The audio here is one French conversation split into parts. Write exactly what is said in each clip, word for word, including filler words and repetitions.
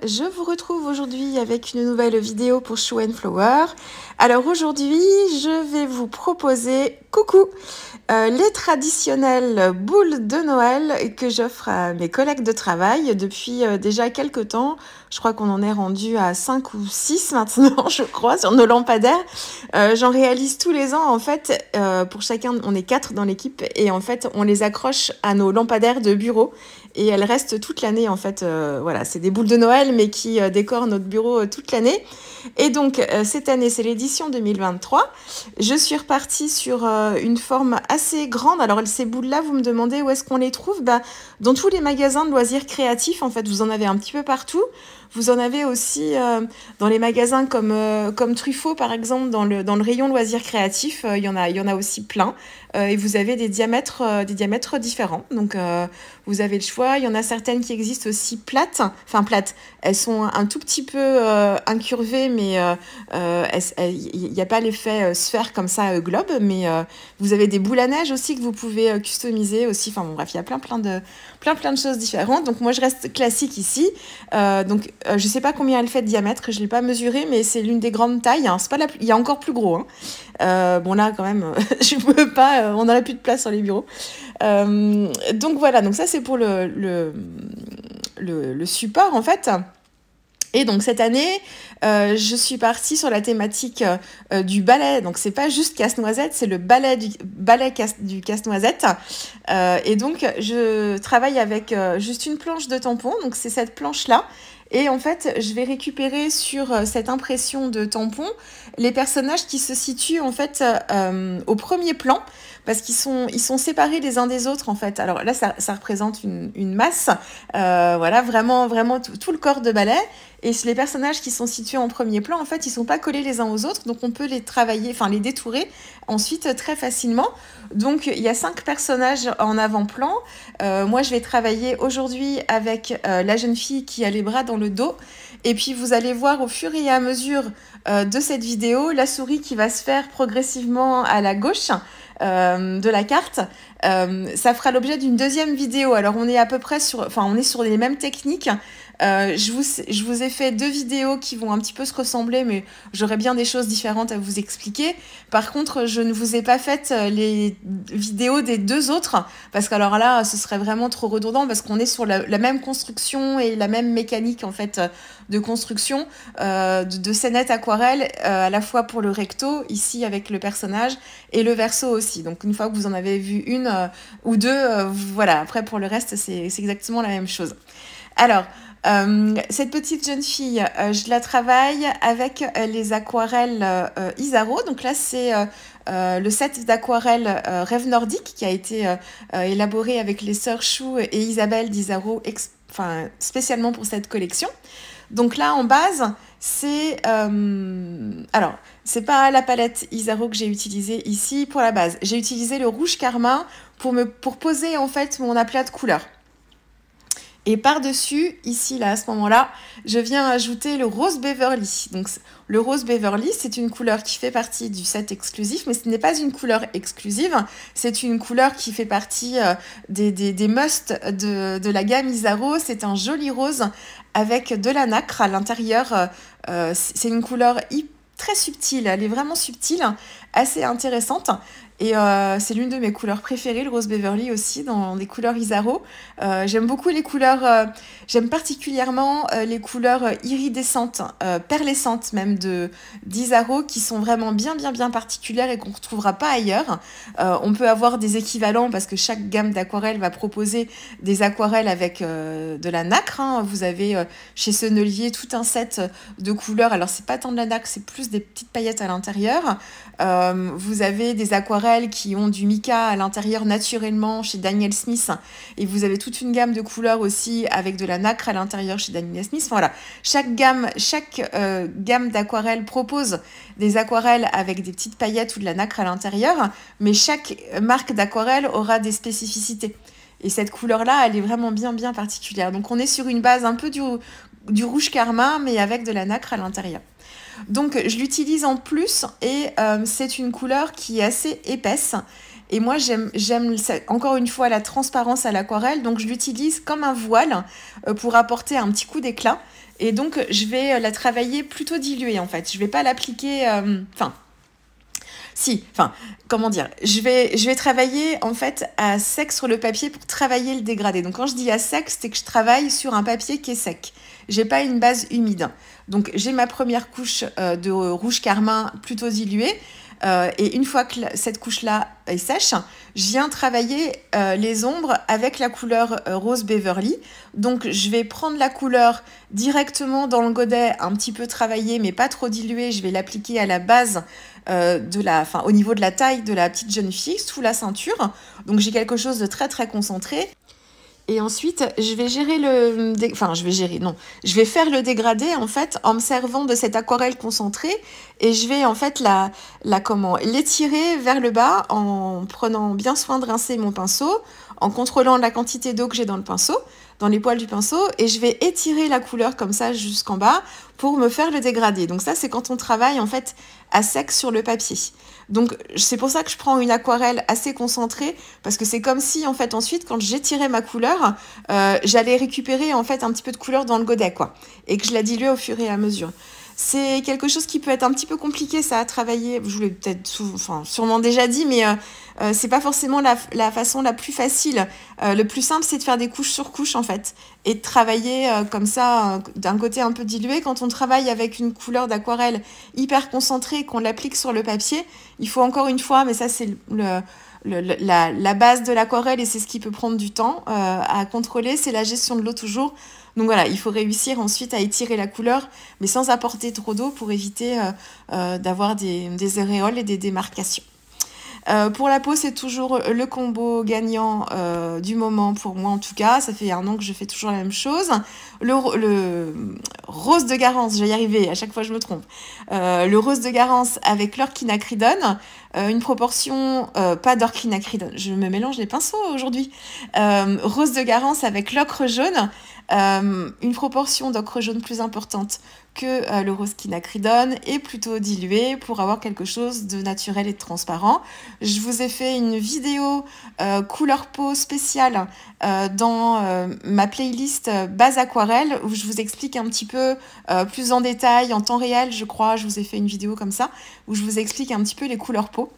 je vous retrouve aujourd'hui avec une nouvelle vidéo pour Show and Flower. Alors aujourd'hui, je vais vous proposer, coucou, euh, les traditionnelles boules de Noël que j'offre à mes collègues de travail depuis euh, déjà quelques temps. Je crois qu'on en est rendu à cinq ou six maintenant, je crois, sur nos lampadaires. Euh, J'en réalise tous les ans, en fait, euh, pour chacun, on est quatre dans l'équipe, et en fait, on les accroche à nos lampadaires de bureau, et elles restent toute l'année, en fait. Euh, voilà, c'est des boules de Noël, mais qui euh, décorent notre bureau euh, toute l'année. Et donc, euh, cette année, c'est l'édition deux mille vingt-trois. Je suis repartie sur euh, une forme assez grande. Alors, ces boules-là, vous me demandez où est-ce qu'on les trouve? Bah, dans tous les magasins de loisirs créatifs, en fait, vous en avez un petit peu partout. Vous en avez aussi euh, dans les magasins comme, euh, comme Truffaut, par exemple, dans le, dans le rayon loisirs créatifs, euh, il y en a, il y en a aussi plein. Euh, et vous avez des diamètres, euh, des diamètres différents. Donc, euh, vous avez le choix. Il y en a certaines qui existent aussi plates. Enfin, plates. Elles sont un tout petit peu euh, incurvées, mais euh, euh, il n'y a pas l'effet euh, sphère comme ça, euh, globe. Mais euh, vous avez des boules à neige aussi que vous pouvez euh, customiser aussi. Enfin, bon, bref, il y a plein, plein de, plein, plein de choses différentes. Donc, moi, je reste classique ici. Euh, donc, euh, je ne sais pas combien elle fait de diamètre. Je ne l'ai pas mesuré, mais c'est l'une des grandes tailles. Hein. C'est pas la plus... Il y a encore plus gros. Hein. Euh, bon, là, quand même, je ne peux pas... Euh, on n'aurait plus de place sur les bureaux. Euh, donc, voilà. Donc, ça, c'est pour le, le, le, le support, en fait. Et donc cette année, euh, je suis partie sur la thématique euh, du balai. Donc c'est pas juste casse-noisette, c'est le balai du balai casse, du casse-noisette. Euh, et donc je travaille avec euh, juste une planche de tampon. Donc c'est cette planche-là. Et en fait, je vais récupérer sur euh, cette impression de tampon les personnages qui se situent en fait euh, au premier plan, parce qu'ils sont, ils sont séparés les uns des autres en fait. Alors là, ça, ça représente une, une masse, euh, voilà, vraiment, vraiment tout, tout le corps de balai. Et les personnages qui sont situés en premier plan, en fait, ils sont pas collés les uns aux autres, donc on peut les travailler, enfin les détourer ensuite très facilement. Donc il y a cinq personnages en avant-plan. Euh, moi, je vais travailler aujourd'hui avec euh, la jeune fille qui a les bras dans le dos. Et puis vous allez voir au fur et à mesure euh, de cette vidéo la souris qui va se faire progressivement à la gauche euh, de la carte. Euh, ça fera l'objet d'une deuxième vidéo. Alors on est à peu près sur, enfin on est sur les mêmes techniques. Euh, je, vous, je vous ai fait deux vidéos qui vont un petit peu se ressembler, mais j'aurai bien des choses différentes à vous expliquer. Par contre, je ne vous ai pas fait les vidéos des deux autres, parce qu'alors là, ce serait vraiment trop redondant, parce qu'on est sur la, la même construction et la même mécanique en fait de construction euh, de, de scénettes aquarelles, euh, à la fois pour le recto, ici avec le personnage, et le verso aussi. Donc une fois que vous en avez vu une euh, ou deux, euh, voilà, après pour le reste, c'est exactement la même chose. Alors, Euh, cette petite jeune fille, euh, je la travaille avec euh, les aquarelles euh, Isaro. Donc là, c'est euh, euh, le set d'aquarelles euh, Rêve Nordique qui a été euh, euh, élaboré avec les sœurs Chou et Isabelle d'Isaro, enfin, spécialement pour cette collection. Donc là, en base, c'est... Euh, alors, c'est pas la palette Isaro que j'ai utilisée ici pour la base. J'ai utilisé le rouge Karma pour, me, pour poser en fait mon aplat de couleurs. Et par-dessus, ici, là, à ce moment-là, je viens ajouter le rose Beverly. Donc, le rose Beverly, c'est une couleur qui fait partie du set exclusif, mais ce n'est pas une couleur exclusive. C'est une couleur qui fait partie euh, des, des, des musts de, de la gamme Isaro. C'est un joli rose avec de la nacre à l'intérieur. Euh, c'est une couleur hyper très subtile, elle est vraiment subtile, assez intéressante. Et euh, c'est l'une de mes couleurs préférées, le rose Beverly aussi, dans des couleurs Isaro. Euh, j'aime beaucoup les couleurs, euh, j'aime particulièrement euh, les couleurs iridescentes, euh, perlescentes même de d'Isaro, qui sont vraiment bien, bien, bien particulières et qu'on ne retrouvera pas ailleurs. Euh, on peut avoir des équivalents parce que chaque gamme d'aquarelles va proposer des aquarelles avec euh, de la nacre. Hein. Vous avez euh, chez Sennelier tout un set de couleurs. Alors, c'est pas tant de la nacre, c'est plus des petites paillettes à l'intérieur. Euh, vous avez des aquarelles qui ont du mica à l'intérieur naturellement chez Daniel Smith, et vous avez toute une gamme de couleurs aussi avec de la nacre à l'intérieur chez Daniel Smith. Enfin, voilà, chaque gamme, chaque euh, gamme d'aquarelles propose des aquarelles avec des petites paillettes ou de la nacre à l'intérieur, mais chaque marque d'aquarelle aura des spécificités. Et cette couleur-là, elle est vraiment bien, bien particulière. Donc, on est sur une base un peu du, du rouge Karma, mais avec de la nacre à l'intérieur. Donc, je l'utilise en plus et euh, c'est une couleur qui est assez épaisse Et moi, j'aime, j'aime encore une fois la transparence à l'aquarelle, donc je l'utilise comme un voile euh, pour apporter un petit coup d'éclat. Et donc, je vais la travailler plutôt diluée, en fait. Je vais pas l'appliquer... Enfin, euh, si, enfin, comment dire, je vais, je vais travailler, en fait, à sec sur le papier pour travailler le dégradé. Donc, quand je dis à sec, c'est que je travaille sur un papier qui est sec. J'ai pas une base humide. Donc, j'ai ma première couche euh, de rouge carmin plutôt diluée. Euh, et une fois que cette couche-là est sèche, je viens travailler euh, les ombres avec la couleur euh, rose Beverly. Donc, je vais prendre la couleur directement dans le godet, un petit peu travaillée, mais pas trop diluée. Je vais l'appliquer à la base, euh, de la, enfin, au niveau de la taille de la petite jeune fille, sous la ceinture. Donc, j'ai quelque chose de très, très concentré. Et ensuite, je vais gérer le... Dé... Enfin, je vais gérer, non. Je vais faire le dégradé, en fait, en me servant de cette aquarelle concentrée. Et je vais, en fait, la, la comment, l'étirer vers le bas en prenant bien soin de rincer mon pinceau, en contrôlant la quantité d'eau que j'ai dans le pinceau, dans les poils du pinceau. Et je vais étirer la couleur comme ça jusqu'en bas pour me faire le dégradé. Donc ça, c'est quand on travaille, en fait, à sec sur le papier. Donc, c'est pour ça que je prends une aquarelle assez concentrée, parce que c'est comme si, en fait, ensuite, quand j'étirais ma couleur, euh, j'allais récupérer, en fait, un petit peu de couleur dans le godet, quoi, et que je la diluais au fur et à mesure. C'est quelque chose qui peut être un petit peu compliqué, ça, à travailler. Je vous l'ai peut-être sou... enfin, sûrement déjà dit, mais euh, euh, c'est pas forcément la, la façon la plus facile. Euh, le plus simple, c'est de faire des couches sur couches, en fait, et de travailler euh, comme ça, euh, d'un côté un peu dilué. Quand on travaille avec une couleur d'aquarelle hyper concentrée, qu'on l'applique sur le papier, il faut encore une fois, mais ça, c'est le... Le, le, la, la base de l'aquarelle, et c'est ce qui peut prendre du temps euh, à contrôler, c'est la gestion de l'eau toujours. Donc voilà, il faut réussir ensuite à étirer la couleur, mais sans apporter trop d'eau pour éviter euh, euh, d'avoir des, des auréoles et des démarcations. Euh, pour la peau, c'est toujours le combo gagnant euh, du moment pour moi en tout cas. Ça fait un an que je fais toujours la même chose. Le, le rose de Garance, je vais y arriver, à chaque fois je me trompe. Euh, le rose de Garance avec l'orchinacridone, euh, une proportion, euh, pas d'orchinacridone, je me mélange les pinceaux aujourd'hui. Euh, rose de Garance avec l'ocre jaune, euh, une proportion d'ocre jaune plus importante que euh, le rose quinacridone est plutôt dilué pour avoir quelque chose de naturel et de transparent. Je vous ai fait une vidéo euh, couleur peau spéciale euh, dans euh, ma playlist base aquarelle où je vous explique un petit peu euh, plus en détail, en temps réel, je crois, je vous ai fait une vidéo comme ça où je vous explique un petit peu les couleurs peau.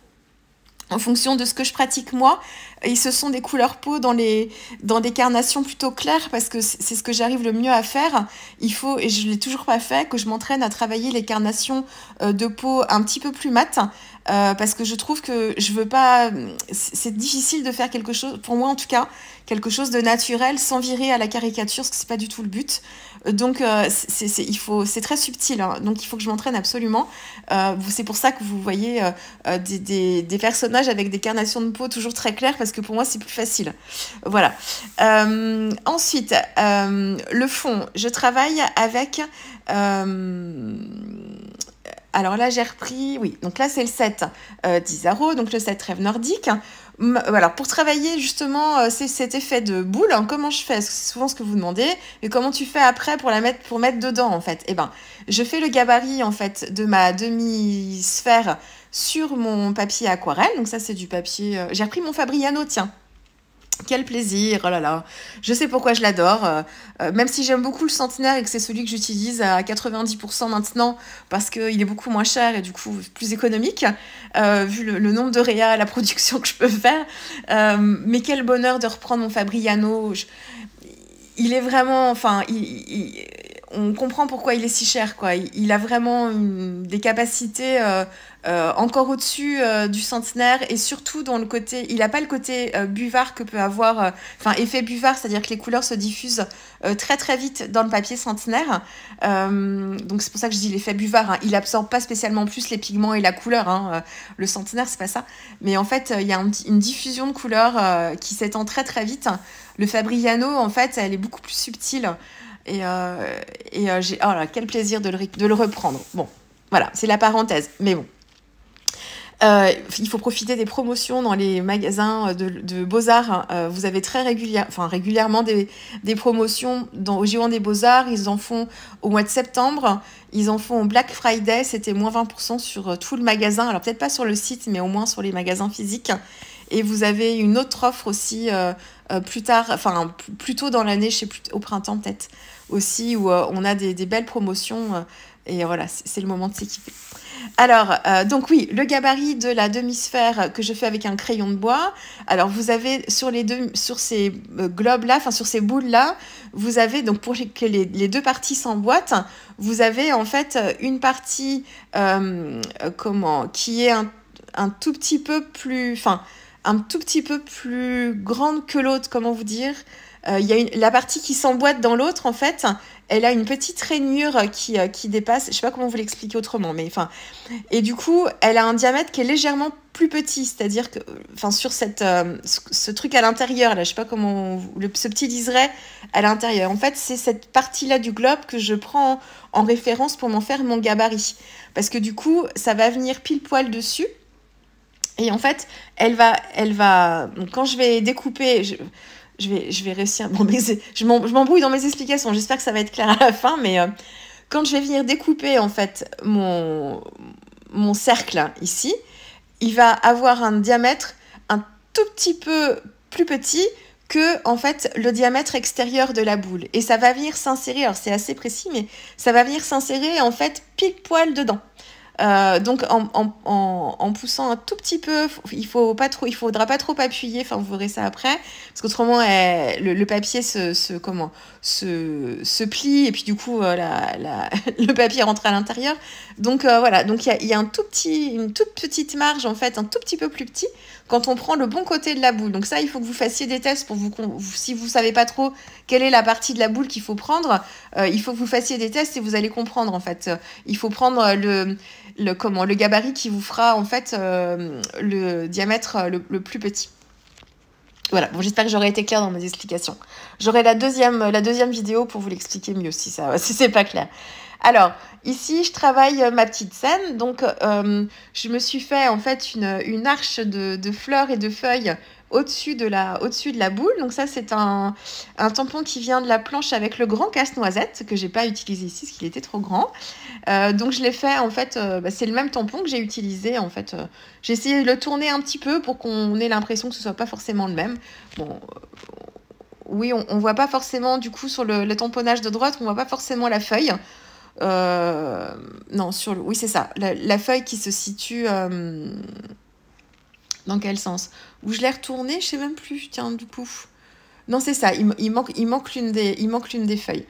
En fonction de ce que je pratique moi, et ce sont des couleurs peau dans les dans des carnations plutôt claires parce que c'est ce que j'arrive le mieux à faire. Il faut, et je l'ai toujours pas fait, que je m'entraîne à travailler les carnations de peau un petit peu plus mates euh, parce que je trouve que je veux pas. C'est difficile de faire quelque chose, pour moi en tout cas, quelque chose de naturel sans virer à la caricature, parce que c'est pas du tout le but. Donc euh, c'est c'est il faut c'est très subtil, hein, donc il faut que je m'entraîne absolument. Euh, c'est pour ça que vous voyez euh, des, des des personnages avec des carnations de peau toujours très claires parce que pour moi c'est plus facile. Voilà. Euh, ensuite euh, le fond, je travaille avec euh, alors là j'ai repris, oui, donc là c'est le set euh, d'Isaro, donc le set rêve nordique. Alors, pour travailler justement euh, cet effet de boule, hein, comment je fais? C'est souvent ce que vous demandez. Et comment tu fais après pour la mettre, pour mettre dedans, en fait? Eh ben, je fais le gabarit, en fait, de ma demi-sphère sur mon papier aquarelle. Donc ça, c'est du papier... Euh... J'ai repris mon Fabriano, tiens. Quel plaisir, oh là là. Je sais pourquoi je l'adore. Euh, euh, même si j'aime beaucoup le centenaire et que c'est celui que j'utilise à quatre-vingt-dix pour cent maintenant parce qu'il est beaucoup moins cher et du coup plus économique, euh, vu le, le nombre de réa à la production que je peux faire. Euh, mais quel bonheur de reprendre mon Fabriano. Je... Il est vraiment... Enfin, il, il... on comprend pourquoi il est si cher, quoi. Il, il a vraiment une... des capacités... Euh, Euh, encore au-dessus euh, du centenaire et surtout dans le côté, il n'a pas le côté euh, buvard que peut avoir, enfin euh, effet buvard, c'est-à-dire que les couleurs se diffusent euh, très très vite dans le papier centenaire. Euh, donc c'est pour ça que je dis l'effet buvard. Hein. Il absorbe pas spécialement plus les pigments et la couleur. Hein. Euh, le centenaire c'est pas ça, mais en fait il euh, y a un, une diffusion de couleurs euh, qui s'étend très très vite. Le Fabriano en fait, elle est beaucoup plus subtile et, euh, et euh, j'ai, oh là, quel plaisir de le, de le reprendre. Bon, voilà, c'est la parenthèse, mais bon. Euh, il faut profiter des promotions dans les magasins de, de Beaux-Arts. Euh, vous avez très régulière, enfin, régulièrement des, des promotions dans, au Géant des Beaux-Arts. Ils en font au mois de septembre. Ils en font au Black Friday. C'était moins vingt pour cent sur tout le magasin. Alors peut-être pas sur le site, mais au moins sur les magasins physiques. Et vous avez une autre offre aussi euh, euh, plus tard, enfin plus tôt dans l'année, je sais plus, au printemps peut-être aussi, où euh, on a des, des belles promotions. Euh, et voilà, c'est le moment de s'équiper. Alors, euh, donc oui, le gabarit de la demi-sphère que je fais avec un crayon de bois. Alors, vous avez sur les deux, sur ces euh, globes-là, enfin sur ces boules-là, vous avez, donc pour que les, les deux parties s'emboîtent, vous avez en fait une partie, euh, comment, qui est un, un tout petit peu plus, enfin, un tout petit peu plus grande que l'autre, comment vous dire. Il euh, y a une, la partie qui s'emboîte dans l'autre, en fait, elle a une petite rainure qui, euh, qui dépasse. Je sais pas comment vous l'expliquer autrement, mais enfin. Et du coup, elle a un diamètre qui est légèrement plus petit, c'est-à-dire que, enfin, sur cette, euh, ce, ce truc à l'intérieur, là, je sais pas comment, on, le, ce petit liseré à l'intérieur. En fait, c'est cette partie-là du globe que je prends en, en référence pour m'en faire mon gabarit. Parce que du coup, ça va venir pile poil dessus. Et en fait, elle va, elle va, donc quand je vais découper, je, je vais, je vais réussir. Bon, mais je m'embrouille dans mes explications. J'espère que ça va être clair à la fin. Mais euh, quand je vais venir découper en fait mon mon cercle ici, il va avoir un diamètre un tout petit peu plus petit que en fait le diamètre extérieur de la boule. Et ça va venir s'insérer. Alors c'est assez précis, mais ça va venir s'insérer en fait pile poil dedans. Euh, donc en, en, en, en poussant un tout petit peu, il faut pas trop, il faudra pas trop appuyer. Enfin, vous verrez ça après, parce qu'autrement, elle, le, le papier se, se comment se, se plie et puis du coup, euh, la, la, le papier rentre à l'intérieur. Donc euh, voilà. Donc il y a, y a un tout petit, une toute petite marge en fait, un tout petit peu plus petit quand on prend le bon côté de la boule. Donc ça, il faut que vous fassiez des tests pour vous, si vous savez pas trop quelle est la partie de la boule qu'il faut prendre, euh, il faut que vous fassiez des tests et vous allez comprendre en fait. Il faut prendre le Le, comment, le gabarit qui vous fera en fait euh, le diamètre le, le plus petit. Voilà, bon, j'espère que j'aurai été claire dans mes explications. J'aurai la deuxième, la deuxième vidéo pour vous l'expliquer mieux si, ça, si c'est pas clair. Alors, ici, je travaille ma petite scène. Donc, euh, je me suis fait en fait une, une arche de, de fleurs et de feuilles au-dessus de la, au-dessus de la boule. Donc ça, c'est un, un tampon qui vient de la planche avec le grand casse-noisette que j'ai pas utilisé ici parce qu'il était trop grand. Euh, donc je l'ai fait en fait, euh, bah, c'est le même tampon que j'ai utilisé en fait. Euh, j'ai essayé de le tourner un petit peu pour qu'on ait l'impression que ce soit pas forcément le même. Bon, euh, oui, on, on voit pas forcément du coup sur le, le tamponnage de droite, on voit pas forcément la feuille. Euh, non, sur le, oui c'est ça, la, la feuille qui se situe. Euh, Dans quel sens? Où je l'ai retourné, je sais même plus. Tiens, du coup. Non, c'est ça. Il, il manque, il manque l'une des, il manque l'une des feuilles.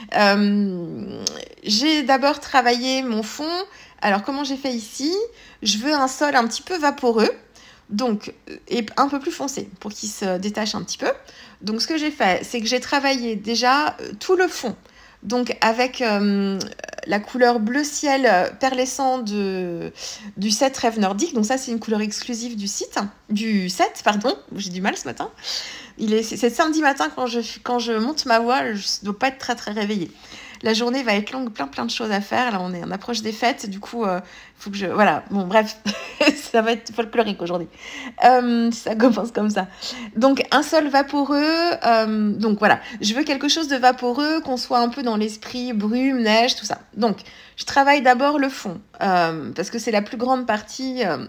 Euh, j'ai d'abord travaillé mon fond. Alors, comment j'ai fait ici? Je veux un sol un petit peu vaporeux. Donc, et un peu plus foncé pour qu'il se détache un petit peu. Donc, ce que j'ai fait, c'est que j'ai travaillé déjà tout le fond. Donc, avec euh, la couleur bleu ciel perlescent de, du set Rêve Nordique. Donc, ça, c'est une couleur exclusive du site, du set, pardon. J'ai du mal ce matin. Il est, c'est samedi matin quand je, quand je monte ma voix, je ne dois pas être très, très réveillée. La journée va être longue, plein, plein de choses à faire. Là, on est en approche des fêtes. Du coup, il euh, faut que je... Voilà. Bon, bref, ça va être folklorique aujourd'hui. Euh, ça commence comme ça. Donc, un sol vaporeux. Euh, donc, voilà. Je veux quelque chose de vaporeux, qu'on soit un peu dans l'esprit brume, neige, tout ça. Donc, je travaille d'abord le fond. Euh, parce que c'est la plus grande partie euh,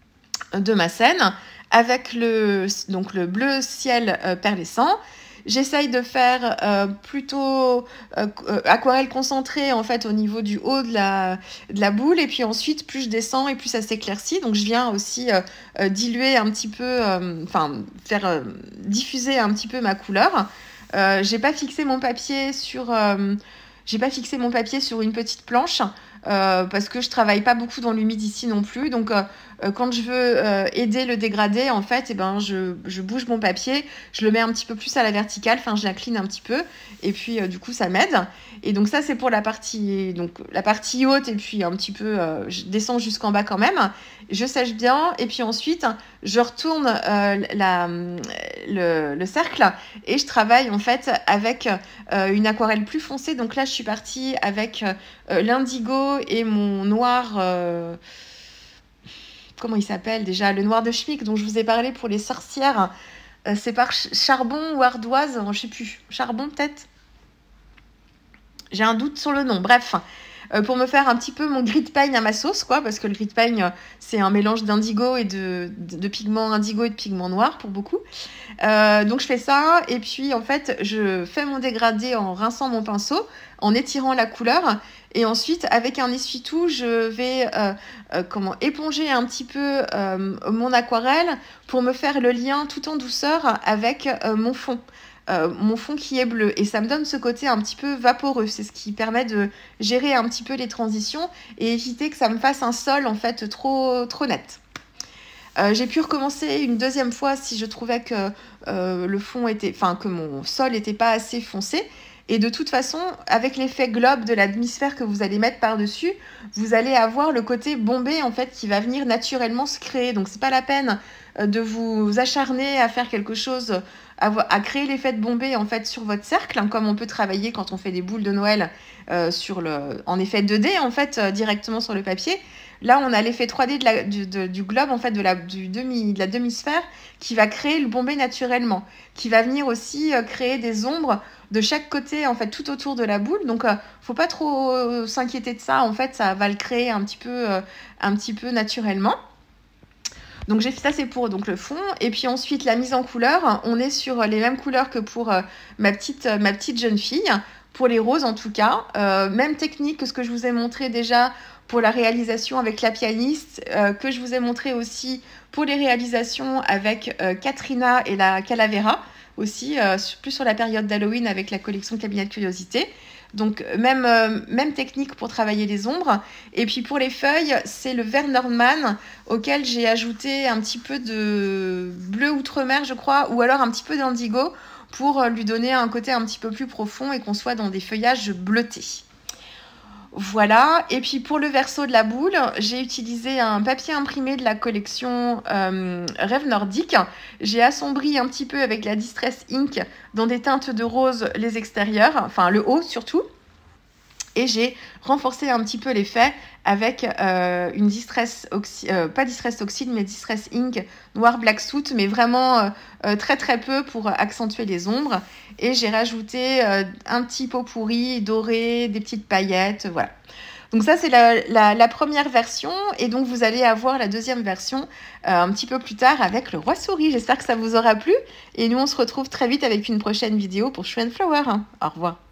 de ma scène. Avec le, donc, le bleu ciel euh, perlescent. J'essaye de faire euh, plutôt euh, aquarelle concentrée en fait au niveau du haut de la, de la boule, et puis ensuite plus je descends et plus ça s'éclaircit. Donc je viens aussi euh, euh, diluer un petit peu, euh, enfin faire euh, diffuser un petit peu ma couleur. Euh, j'ai pas fixé mon papier sur, euh, j'ai pas fixé mon papier sur une petite planche. Euh, parce que je travaille pas beaucoup dans l'humide ici non plus, donc euh, euh, quand je veux euh, aider le dégradé en fait, et eh ben je, je bouge mon papier, je le mets un petit peu plus à la verticale, enfin je l'incline un petit peu et puis euh, du coup ça m'aide. Et donc ça c'est pour la partie, donc la partie haute, et puis un petit peu euh, je descends jusqu'en bas quand même, je sèche bien et puis ensuite je retourne euh, la, le, le cercle et je travaille en fait avec euh, une aquarelle plus foncée. Donc là je suis partie avec euh, l'indigo et mon noir, euh, comment il s'appelle déjà, le noir de Schmick dont je vous ai parlé pour les sorcières. Euh, c'est par ch- charbon ou ardoise, je sais plus, charbon peut-être, j'ai un doute sur le nom. Bref, euh, pour me faire un petit peu mon gris de pagne à ma sauce, quoi, parce que le gris de pagne, c'est un mélange d'indigo et de, de, de pigments indigo et de pigments noirs pour beaucoup. Euh, donc je fais ça, et puis en fait, je fais mon dégradé en rinçant mon pinceau, en étirant la couleur, et ensuite, avec un essuie-tout, je vais euh, euh, comment, éponger un petit peu euh, mon aquarelle pour me faire le lien tout en douceur avec euh, mon fond. Euh, mon fond qui est bleu, et ça me donne ce côté un petit peu vaporeux. C'est ce qui permet de gérer un petit peu les transitions et éviter que ça me fasse un sol en fait trop, trop net. Euh, j'ai pu recommencer une deuxième fois si je trouvais que euh, le fond était, enfin que mon sol n'était pas assez foncé. Et de toute façon, avec l'effet globe de la demi-sphère que vous allez mettre par-dessus, vous allez avoir le côté bombé en fait qui va venir naturellement se créer. Donc c'est pas la peine de vous acharner à faire quelque chose, à, à créer l'effet de bombé en fait sur votre cercle, hein, comme on peut travailler quand on fait des boules de Noël euh, sur le, en effet deux D en fait euh, directement sur le papier. Là, on a l'effet trois D de la, du, de, du globe, en fait, de la, du demi, de la demi-sphère, qui va créer le bombé naturellement, qui va venir aussi euh, créer des ombres de chaque côté, en fait, tout autour de la boule. Donc, euh, faut pas trop euh, s'inquiéter de ça. En fait, ça va le créer un petit peu, euh, un petit peu naturellement. Donc, j'ai fait ça, c'est pour donc, le fond. Et puis ensuite, la mise en couleur. On est sur les mêmes couleurs que pour euh, ma, petite, euh, ma petite jeune fille. Pour les roses, en tout cas. Euh, même technique que ce que je vous ai montré déjà pour la réalisation avec la pianiste, euh, que je vous ai montré aussi pour les réalisations avec euh, Katrina et la Calavera, aussi, euh, plus sur la période d'Halloween avec la collection Cabinet de Curiosité. Donc, même, euh, même technique pour travailler les ombres. Et puis, pour les feuilles, c'est le vert Nordman auquel j'ai ajouté un petit peu de bleu outre-mer, je crois, ou alors un petit peu d'indigo pour lui donner un côté un petit peu plus profond et qu'on soit dans des feuillages bleutés. Voilà, et puis pour le verso de la boule, j'ai utilisé un papier imprimé de la collection euh, Rêve Nordique. J'ai assombri un petit peu avec la Distress Ink dans des teintes de rose les extérieurs, enfin le haut surtout. Et j'ai renforcé un petit peu l'effet avec euh, une Distress, Oxy, euh, pas Distress Oxide, mais Distress Ink noir Black Soot, mais vraiment euh, euh, très très peu pour accentuer les ombres. Et j'ai rajouté euh, un petit pot pourri doré, des petites paillettes, voilà. Donc ça, c'est la, la, la première version. Et donc, vous allez avoir la deuxième version euh, un petit peu plus tard avec le roi souris. J'espère que ça vous aura plu. Et nous, on se retrouve très vite avec une prochaine vidéo pour Show and Flower. Au revoir.